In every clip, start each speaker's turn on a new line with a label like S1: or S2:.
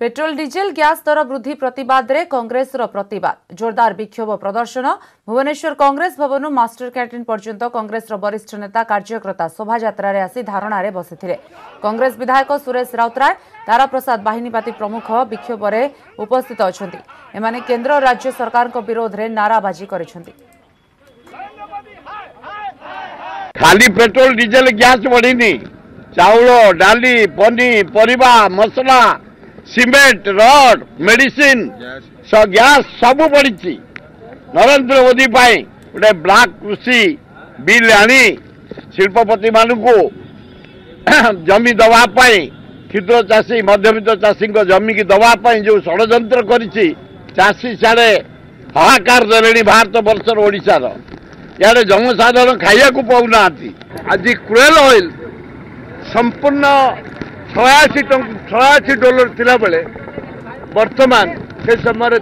S1: Petrol diesel gas दर वृद्धि प्रतिवाद रे कांग्रेस प्रतिवाद जोरदार विक्षोभ प्रदर्शन भुवनेश्वर कांग्रेस भवन मास्टर कैंटीन पर्यंत कांग्रेस वरिष्ठ नेता कार्यकर्ता शोभायात्रा रे आसी धारणा रे बसिथिले। कांग्रेस विधायक सुरेश राउतराय तारा प्रसाद बाहिनीपाती प्रमुख विक्षोभ रे उपस्थित अछंती। एमाने केंद्र और राज्य सरकार को विरोध रे नाराबाजी करिसंती।
S2: खाली पेट्रोल डीजेल गैस बढ़ीनी चाउल डाली पनी परिबा मसला सीमेंट रड मेडिसिन गैस सब बढ़ी। नरेंद्र मोदी गोटे ब्लैक कृषि बिल आनी शिल्पपति मानू जमी दवापाई क्षुद्र चाषी मध्यवित्त चाषी जमी की दवापाई जो षड्यंत्र करिछि चाषी सारे हाहाकार देले भारत वर्षर ओडिशार यार जनसाधारण खाइया को पाऊना। आज क्रूएल ऑयल संपूर्ण $86 थिला बेले वर्तमान से समय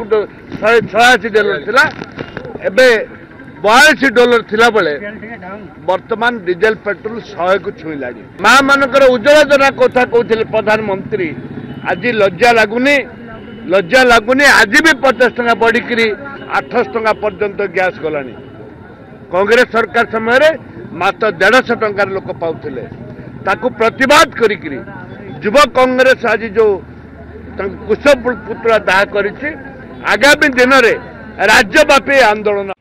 S2: $386 थिला एबे $42 थिला बेले वर्तमान डीजेल पेट्रोल 100 को छुईला। माँ मानकर उज्ज्वला योजना कथा कहते प्रधानमंत्री आज लज्जा लगुनि आज भी 50 टंका बढ़ी 800 टंका पर्यंत गैस गलानी। कांग्रेस सरकार समय मात्र 150 टंकार लोक पाउथिले ताकू प्रतिवाद करी युवा कांग्रेस आज जो कुशपुतला दाह करिछि आगामी दिन में राज्यव्यापी आंदोलन।